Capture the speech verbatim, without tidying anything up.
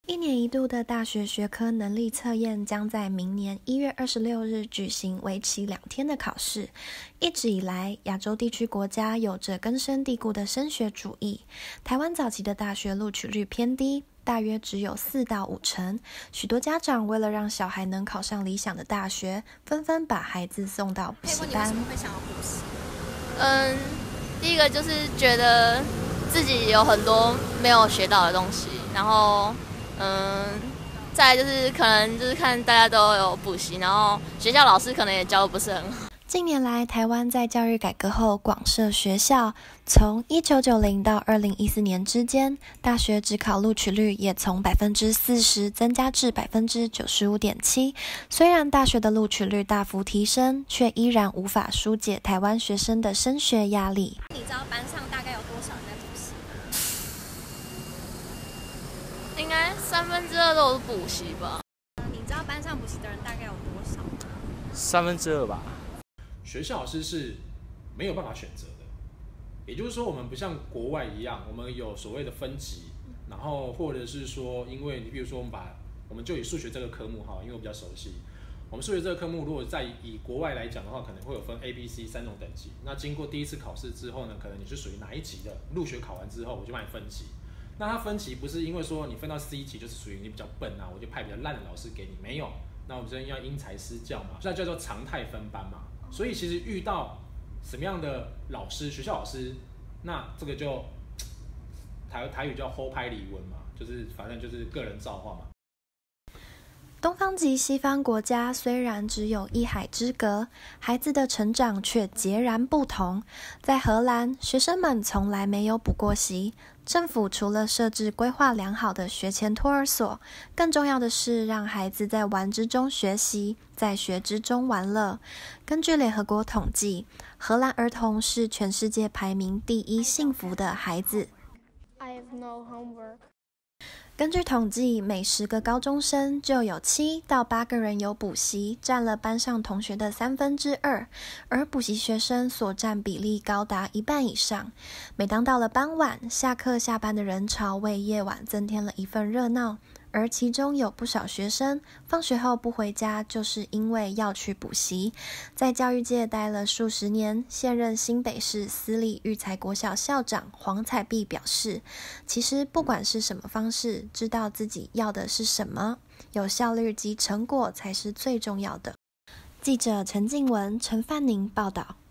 一年一度的大学学科能力测验将在明年一月二十六日举行为期两天的考试。一直以来，亚洲地区国家有着根深蒂固的升学主义，台湾早期的大学录取率偏低，大约只有四到五成。许多家长为了让小孩能考上理想的大学，纷纷把孩子送到补习班。 可以问你为什么会想要补习？ 嗯，第一个就是觉得自己有很多没有学到的东西，然后嗯，再来就是可能就是看大家都有补习，然后学校老师可能也教的不是很好。 近年来，台湾在教育改革后广设学校，从一九九零到二零一四年之间，大学指考录取率也从百分之四十增加至百分之九十五点七。虽然大学的录取率大幅提升，却依然无法疏解台湾学生的升学压力。 你知道班上大概有多少人在补习吗？ 应该三分之二都是补习吧。 你知道班上补习的人大概有多少吗？ 三分之二吧。 学校老师是没有办法选择的，也就是说，我们不像国外一样，我们有所谓的分级，然后或者是说，因为你比如说我们把我们就以数学这个科目哈，因为我比较熟悉，我们数学这个科目如果在以国外来讲的话，可能会有分 A、B、C 三种等级。那经过第一次考试之后呢，可能你是属于哪一级的？入学考完之后，我就帮你分级。那它分级不是因为说你分到 C 级就是属于你比较笨啊，我就派比较烂的老师给你，没有。那我们这要因材施教嘛，这叫做常态分班嘛。所以其实遇到什么样的老师，学校老师，那这个就台台语叫后拍理文嘛，就是反正就是个人造化嘛。 东方及西方国家虽然只有一海之隔，孩子的成长却截然不同。在荷兰，学生们从来没有补过习。政府除了设置规划良好的学前托儿所，更重要的是让孩子在玩之中学习，在学之中玩乐。根据联合国统计，荷兰儿童是全世界排名第一幸福的孩子。 I have no homework. 根据统计，每十个高中生就有七到八个人有补习，占了班上同学的三分之二，而补习学生所占比例高达一半以上。每当到了傍晚，下课下班的人潮为夜晚增添了一份热闹，而其中有不少学生放学后不回家，就是因为要去补习。在教育界待了数十年，现任新北市私立育才国小校长黄彩碧表示，其实不管是什么方式，知道自己要的是什么，有效率及成果才是最重要的。记者陈静文、陈范宁报道。